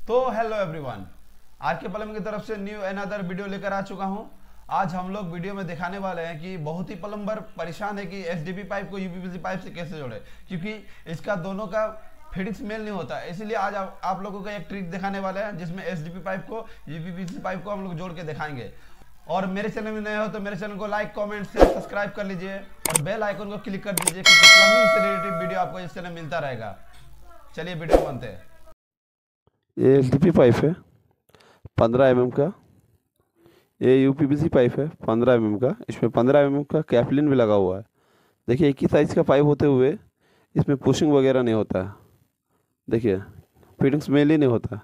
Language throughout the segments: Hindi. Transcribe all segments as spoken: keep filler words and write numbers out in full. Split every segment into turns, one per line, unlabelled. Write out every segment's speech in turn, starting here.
तो हेलो एवरीवन, आज के प्लम्बर की तरफ से न्यू अनदर वीडियो लेकर आ चुका हूं। आज हम लोग वीडियो में दिखाने वाले हैं कि बहुत ही प्लम्बर परेशान है कि एसडीपी पाइप को यूपीवीसी पाइप से कैसे जोड़े, क्योंकि इसका दोनों का फिटिंग्स मेल नहीं होता है। इसीलिए आज आप, आप लोगों को एक ट्रिक दिखाने वाले हैं जिसमें एसडीपी पाइप को यूपीवीसी पाइप को हम लोग जोड़ के दिखाएंगे। और मेरे चैनल में नए हो तो मेरे चैनल को लाइक कमेंट शेयर सब्सक्राइब कर लीजिए और बेल आइकन को क्लिक कर दीजिए, क्योंकि प्लम्बिंग से रिलेटेड वीडियो आपको इस चैनल मिलता रहेगा। चलिए वीडियो बनते हैं।
ये एल डी पी पाइप है पंद्रह एम एम का। ये U P V C pipe है पंद्रह एम एम का। इसमें पंद्रह एम एम का कैपलिन भी लगा हुआ है। देखिए एक ही साइज़ का पाइप होते हुए इसमें पुशिंग वगैरह नहीं होता है। देखिए फिटिंग्स मेल ही नहीं होता।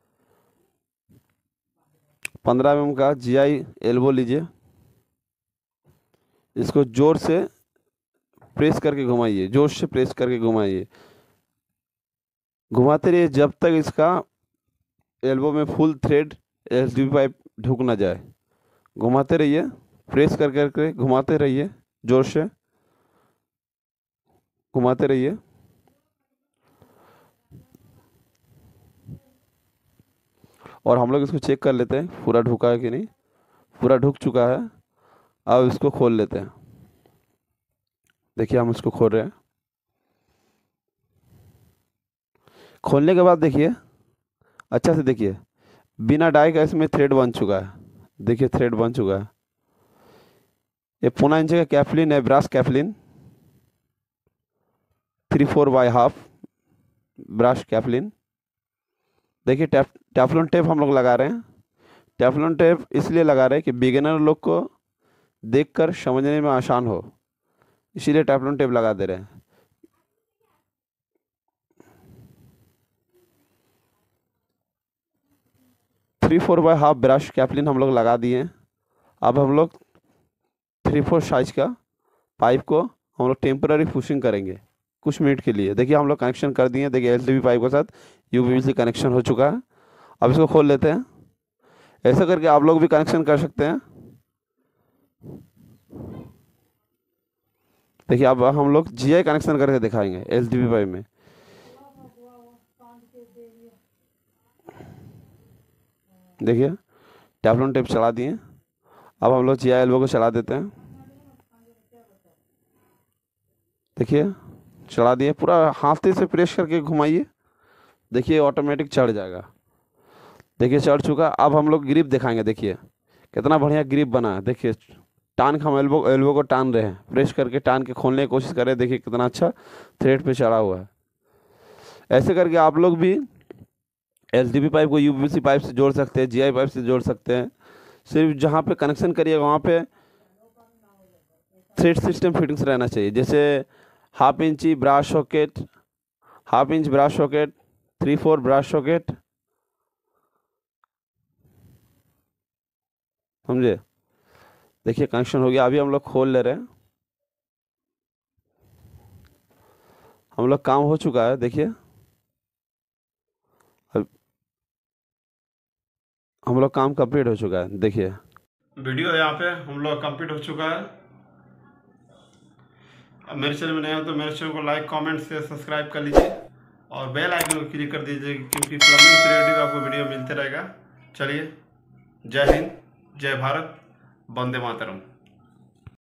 पंद्रह एम एम का जी आई एल्बो लीजिए, इसको जोर से प्रेस करके घुमाइए, जोर से प्रेस करके घुमाइए, घुमाते रहिए जब तक इसका एल्बो में full thread L D P pipe ढुक ना जाए। घुमाते रहिए, प्रेस कर करके घुमाते रहिए, जोर से घुमाते रहिए। और हम लोग इसको चेक कर लेते हैं पूरा ढुका है कि नहीं। पूरा ढुक चुका है। अब इसको खोल लेते हैं। देखिए हम इसको खोल रहे हैं। खोलने के बाद देखिए अच्छा से देखिए, बिना डाई का इसमें थ्रेड बन चुका है। देखिए थ्रेड बन चुका है। ये पौना इंच का कैपलिन है, brass coupling three four by half brass coupling. देखिए टैप टैफलॉन टेप हम लोग लगा रहे हैं। टैफलॉन टेप इसलिए लगा रहे हैं कि बिगिनर लोग को देखकर समझने में आसान हो, इसीलिए टैफलॉन टेप लगा दे रहे हैं। Three four by half brass coupling हम लोग लगा दिए। अब हम लोग थ्री फोर साइज का पाइप को हम लोग टेम्पररी पुशिंग करेंगे कुछ मिनट के लिए। देखिए हम लोग कनेक्शन कर दिए। देखिए एल डी पी पाइप के साथ U P V C connection हो चुका है। अब इसको खोल लेते हैं। ऐसा करके आप लोग भी कनेक्शन कर सकते हैं। देखिए अब हम लोग जी आई कनेक्शन करके दिखाएंगे एल डी पी पाइप में। देखिए टैफलॉन टेप चला दिए। अब हम लोग जी आई एल्बो को चला देते हैं। देखिए चला दिए, पूरा हाथ से प्रेस करके घुमाइए। देखिए ऑटोमेटिक चढ़ जाएगा। देखिए चढ़ चुका। अब हम लोग ग्रिप दिखाएंगे। देखिए कितना बढ़िया ग्रिप बना है। देखिए टान के हम एल्बो एल्बो को टान रहे हैं, प्रेस करके टान के खोलने की कोशिश कर रहे हैं। देखिए कितना अच्छा थ्रेड पे चढ़ा हुआ है। ऐसे करके आप लोग भी एल डी पी पाइप को U P V C pipe से जोड़ सकते हैं, जी आई पाइप से जोड़ सकते हैं। सिर्फ जहाँ पे कनेक्शन करिएगा वहाँ पे थ्रेड सिस्टम फिटिंग्स रहना चाहिए। जैसे हाफ इंची brass socket, half inch brass socket, three four brass socket, समझे। देखिए कनेक्शन हो गया। अभी हम लोग खोल ले रहे हैं। हम लोग काम हो चुका है। देखिए हम लोग काम कंप्लीट हो चुका है। देखिए
वीडियो यहाँ पे हम लोग कंप्लीट हो चुका है। अब मेरे चैनल में नए हो तो मेरे चैनल को लाइक कमेंट से सब्सक्राइब कर लीजिए और बेल आइकन को क्लिक कर दीजिए, क्योंकि प्लम्बिंग से रिलेटेड आपको वीडियो मिलते रहेगा। चलिए, जय हिंद, जय भारत, वंदे मातरम।